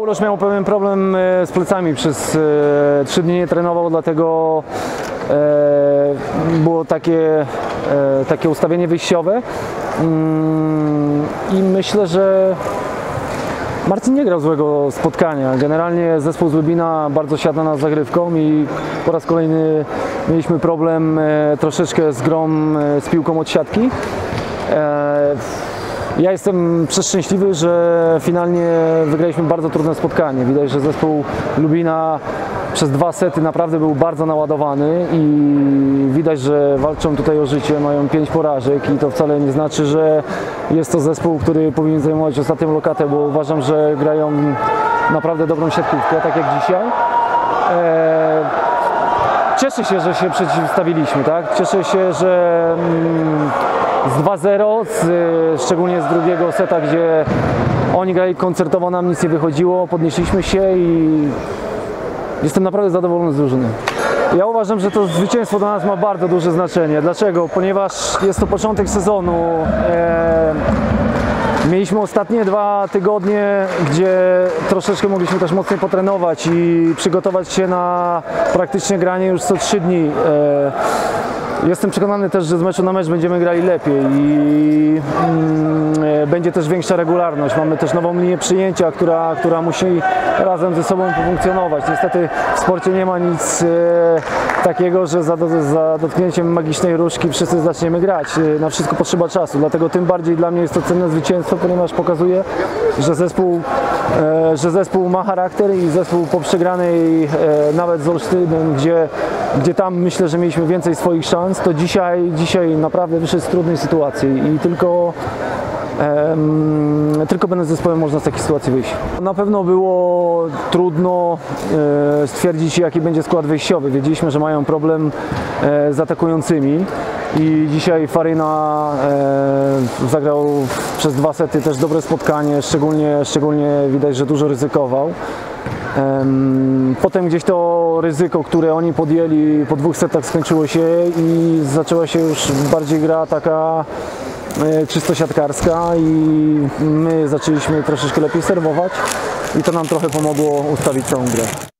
Uroż miał pewien problem z plecami, przez 3 dni nie trenował, dlatego było takie ustawienie wyjściowe i myślę, że Marcin nie grał złego spotkania. Generalnie zespół z Lubina bardzo siadł na nas zagrywką i po raz kolejny mieliśmy problem troszeczkę z grą z piłką od siatki. Ja jestem przeszczęśliwy, że finalnie wygraliśmy bardzo trudne spotkanie. Widać, że zespół Lubina przez 2 sety naprawdę był bardzo naładowany i widać, że walczą tutaj o życie, mają 5 porażek i to wcale nie znaczy, że jest to zespół, który powinien zajmować ostatnią lokatę, bo uważam, że grają naprawdę dobrą siatkówkę, tak jak dzisiaj. Cieszę się, że się przeciwstawiliśmy, tak? Cieszę się, że z 2-0, szczególnie z drugiego seta, gdzie oni grali koncertowo, nam nic nie wychodziło, podnieśliśmy się i jestem naprawdę zadowolony z drużyny. Ja uważam, że to zwycięstwo dla nas ma bardzo duże znaczenie. Dlaczego? Ponieważ jest to początek sezonu. Mieliśmy ostatnie 2 tygodnie, gdzie troszeczkę mogliśmy też mocniej potrenować i przygotować się na praktycznie granie już co 3 dni. Jestem przekonany też, że z meczu na mecz będziemy grali lepiej i będzie też większa regularność. Mamy też nową linię przyjęcia, która musi razem ze sobą funkcjonować. Niestety w sporcie nie ma nic takiego, że za dotknięciem magicznej różdżki wszyscy zaczniemy grać. Na wszystko potrzeba czasu, dlatego tym bardziej dla mnie jest to cenne zwycięstwo, ponieważ pokazuje, że zespół ma charakter i zespół po przegranej nawet z Olsztynem, gdzie tam myślę, że mieliśmy więcej swoich szans, to dzisiaj naprawdę wyszedł z trudnej sytuacji i tylko będąc zespołem można z takiej sytuacji wyjść. Na pewno było trudno stwierdzić, jaki będzie skład wyjściowy. Wiedzieliśmy, że mają problem z atakującymi i dzisiaj Faryna zagrał przez 2 sety też dobre spotkanie, szczególnie widać, że dużo ryzykował. Potem gdzieś to ryzyko, które oni podjęli po 2 setach, skończyło się i zaczęła się już bardziej gra taka czysto siatkarska i my zaczęliśmy troszeczkę lepiej serwować i to nam trochę pomogło ustawić całą grę.